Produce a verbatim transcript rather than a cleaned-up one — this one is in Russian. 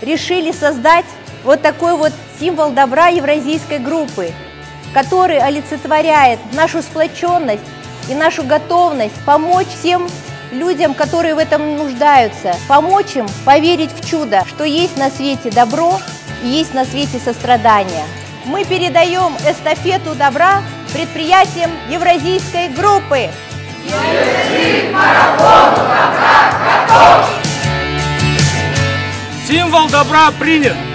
решили создать вот такой вот символ добра евразийской группы, который олицетворяет нашу сплоченность и нашу готовность помочь всем людям, которые в этом нуждаются, помочь им поверить в чудо, что есть на свете добро и есть на свете сострадание. Мы передаем эстафету добра предприятиям евразийской группы. Евразий к марафону добра готов! Символ добра принят!